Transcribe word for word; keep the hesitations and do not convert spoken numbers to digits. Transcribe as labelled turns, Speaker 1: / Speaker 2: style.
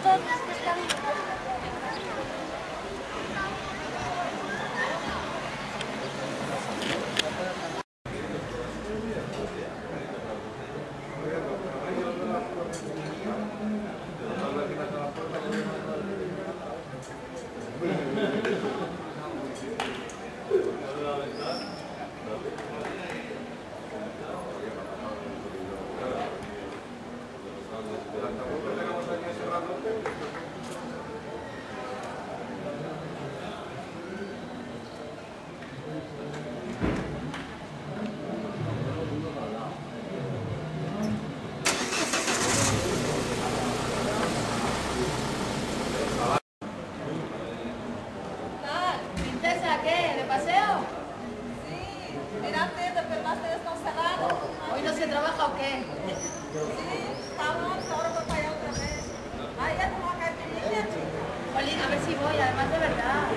Speaker 1: otras que están...
Speaker 2: ¿Princesa qué? ¿De paseo?
Speaker 3: Sí, mira antes de perderse descongelado.
Speaker 2: ¿Hoy no se trabaja o qué?
Speaker 3: Sí, estamos, ahora voy para allá otra vez. Ay, ya no va a caer chica.
Speaker 2: Jolín, a ver si voy, además de verdad.